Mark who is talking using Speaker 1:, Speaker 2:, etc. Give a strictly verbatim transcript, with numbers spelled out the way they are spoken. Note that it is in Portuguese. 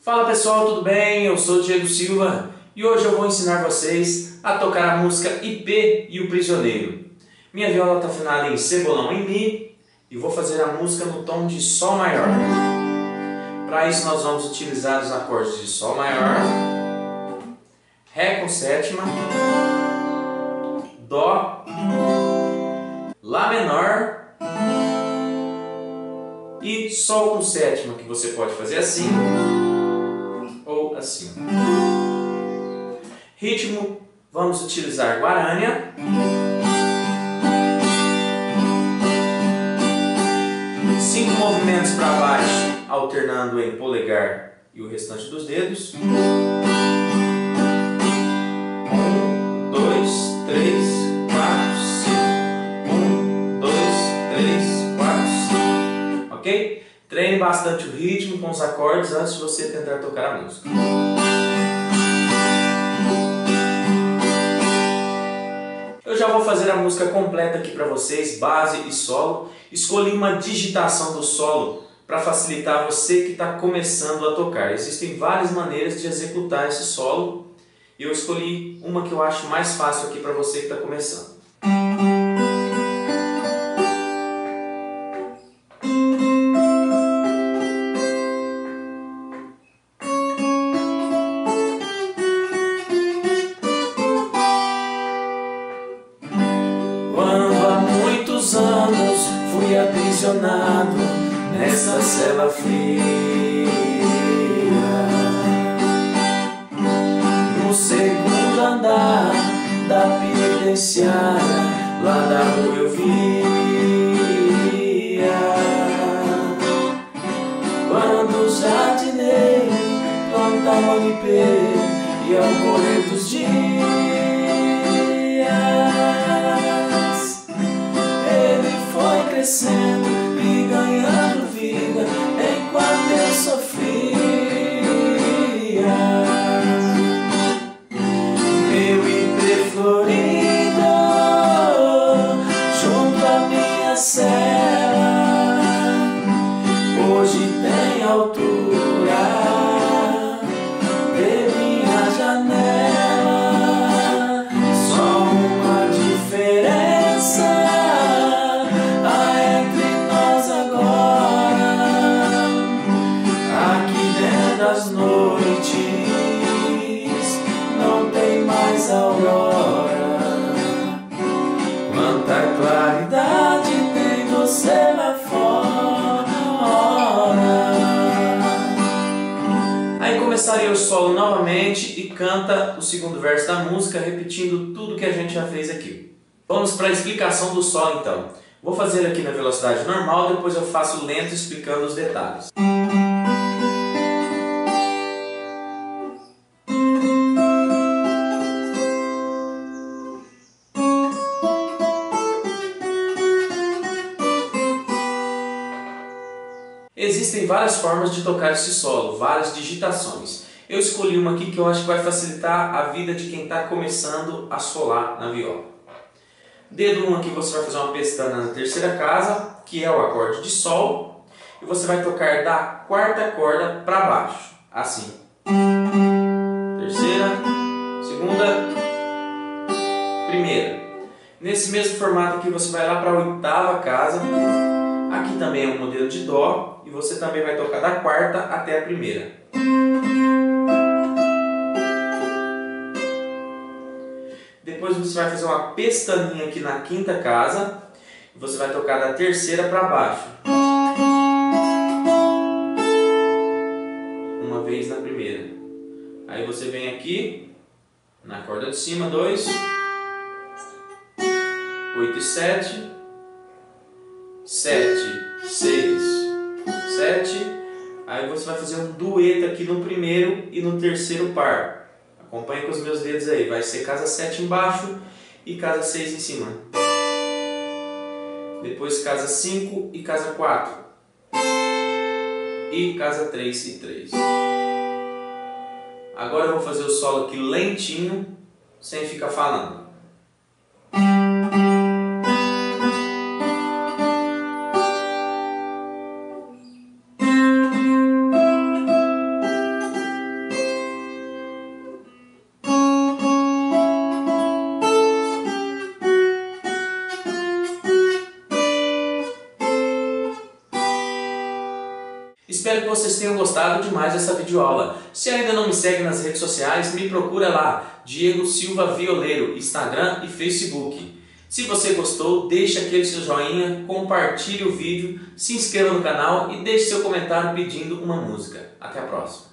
Speaker 1: Fala pessoal, tudo bem? Eu sou o Diego Silva e hoje eu vou ensinar vocês a tocar a música I P e o Prisioneiro. Minha viola está afinada em Cebolão em Mi e vou fazer a música no tom de Sol maior. Para isso nós vamos utilizar os acordes de Sol maior, Ré com sétima, Dó, Lá menor e Sol com sétima, que você pode fazer assim ou assim. Ritmo, vamos utilizar guarânia, cinco movimentos para baixo, alternando em polegar e o restante dos dedos. Um, dois, três, quatro, cinco. Um, dois, três, quatro, cinco. Ok? Treine bastante o ritmo com os acordes antes de você tentar tocar a música. Eu já vou fazer a música completa aqui para vocês, base e solo. Escolhi uma digitação do solo para facilitar você que está começando a tocar. Existem várias maneiras de executar esse solo e eu escolhi uma que eu acho mais fácil aqui para você que está começando. Anos fui aprisionado nessa cela fria. No segundo andar da penitenciária, lá da rua eu via quando os jardineiros plantavam ipê e ao correr dos dias crescendo e ganhando vida enquanto eu sofria. Meu ipê florido junto à minha cela hoje tem altura de minha janela. Só uma diferença das noites não tem mais aurora. Quanta claridade tem você lá fora. Aí começaria o solo novamente e canta o segundo verso da música, repetindo tudo que a gente já fez aqui. Vamos para a explicação do solo então. Vou fazer aqui na velocidade normal, depois eu faço lento explicando os detalhes. Existem várias formas de tocar esse solo, várias digitações. Eu escolhi uma aqui que eu acho que vai facilitar a vida de quem está começando a solar na viola. Dedo um aqui você vai fazer uma pestana na terceira casa, que é o acorde de Sol, e você vai tocar da quarta corda para baixo, assim. Terceira, segunda, primeira. Nesse mesmo formato aqui você vai lá para a oitava casa. Aqui também é um modelo de Dó e você também vai tocar da quarta até a primeira. Depois você vai fazer uma pestaninha aqui na quinta casa e você vai tocar da terceira para baixo. Uma vez na primeira. Aí você vem aqui na corda de cima, dois, oito e sete. Sete, seis, sete. Aí você vai fazer um dueto aqui no primeiro e no terceiro par. Acompanhe com os meus dedos aí. Vai ser casa sete embaixo e casa seis em cima. Depois casa cinco e casa quatro. E casa três e três. Agora eu vou fazer o solo aqui lentinho, sem ficar falando. espero que vocês tenham gostado demais dessa videoaula. Se ainda não me segue nas redes sociais, me procura lá, Diego Silva Violeiro, Instagram e Facebook. Se você gostou, deixe aquele seu joinha, compartilhe o vídeo, se inscreva no canal e deixe seu comentário pedindo uma música. Até a próxima!